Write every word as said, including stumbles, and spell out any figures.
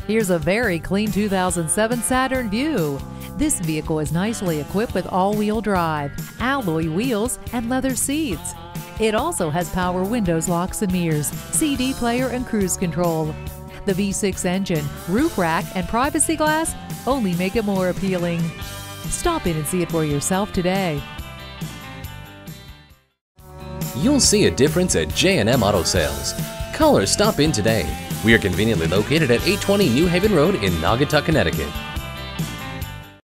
Here's a very clean two thousand seven Saturn Vue. This vehicle is nicely equipped with all-wheel drive, alloy wheels, and leather seats. It also has power windows, locks and mirrors, C D player, and cruise control. The V six engine, roof rack, and privacy glass only make it more appealing. Stop in and see it for yourself today. You'll see a difference at J and M Auto Sales. Call or stop in today. We are conveniently located at eight twenty New Haven Road in Naugatuck, Connecticut.